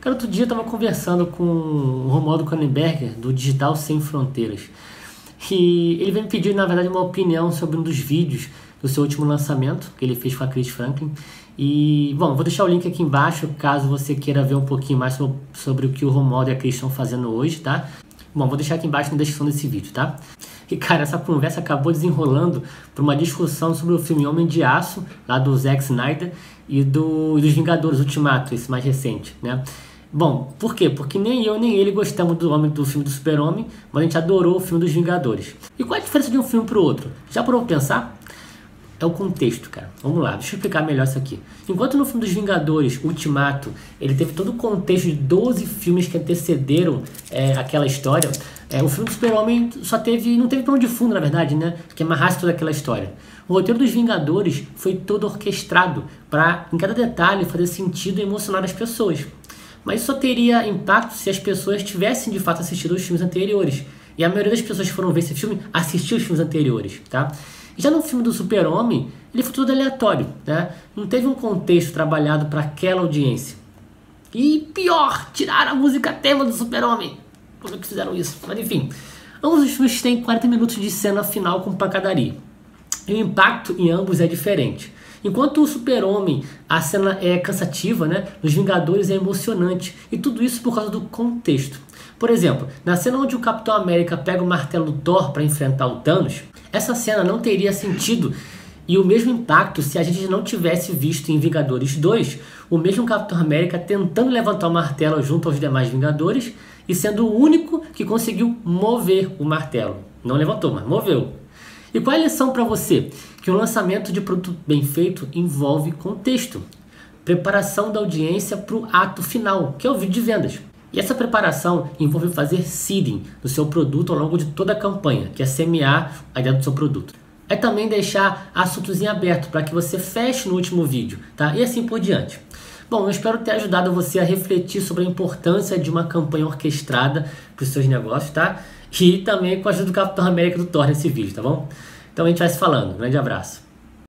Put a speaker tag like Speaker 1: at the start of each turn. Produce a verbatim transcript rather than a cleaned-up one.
Speaker 1: Cara, outro dia eu tava conversando com o Romualdo Kronenberger, do Digital Sem Fronteiras. E ele veio me pedir, na verdade, uma opinião sobre um dos vídeos do seu último lançamento, que ele fez com a Chris Franklin. E, bom, vou deixar o link aqui embaixo, caso você queira ver um pouquinho mais sobre, sobre o que o Romualdo e a Chris estão fazendo hoje, tá? Bom, vou deixar aqui embaixo na descrição desse vídeo, tá? E, cara, essa conversa acabou desenrolando para uma discussão sobre o filme Homem de Aço, lá do Zack Snyder, e do, dos Vingadores Ultimato, esse mais recente, né? Bom, por quê? Porque nem eu nem ele gostamos do, homem, do filme do Super-Homem, mas a gente adorou o filme dos Vingadores. E qual é a diferença de um filme para o outro? Já parou pra pensar? É o contexto, cara. Vamos lá, deixa eu explicar melhor isso aqui. Enquanto no filme dos Vingadores, Ultimato, ele teve todo o contexto de doze filmes que antecederam é, aquela história, é, o filme do Super-Homem só teve, não teve plano de fundo, na verdade, né? Que amarrasse toda aquela história. O roteiro dos Vingadores foi todo orquestrado para, em cada detalhe, fazer sentido e emocionar as pessoas. Mas isso só teria impacto se as pessoas tivessem de fato assistido os filmes anteriores. E a maioria das pessoas que foram ver esse filme assistiu os filmes anteriores, tá? Já no filme do Super-Homem, ele foi tudo aleatório, né? Não teve um contexto trabalhado para aquela audiência. E pior, tiraram a música tema do Super-Homem. Como é que fizeram isso? Mas enfim, ambos os filmes têm quarenta minutos de cena final com pancadaria. E o impacto em ambos é diferente. Enquanto o Super-Homem, a cena é cansativa, né? Nos Vingadores é emocionante. E tudo isso por causa do contexto. Por exemplo, na cena onde o Capitão América pega o martelo do Thor para enfrentar o Thanos, essa cena não teria sentido e o mesmo impacto se a gente não tivesse visto em Vingadores dois o mesmo Capitão América tentando levantar o martelo junto aos demais Vingadores e sendo o único que conseguiu mover o martelo. Não levantou, mas moveu. E qual é a lição para você? Que o lançamento de produto bem feito envolve contexto. Preparação da audiência para o ato final, que é o vídeo de vendas. E essa preparação envolve fazer seeding do seu produto ao longo de toda a campanha, que é semear a ideia do seu produto. É também deixar assuntos em aberto para que você feche no último vídeo, tá? E assim por diante. Bom, eu espero ter ajudado você a refletir sobre a importância de uma campanha orquestrada para os seus negócios, tá? E também com a ajuda do Capitão América do Thor nesse vídeo, tá bom? Então a gente vai se falando. Um grande abraço.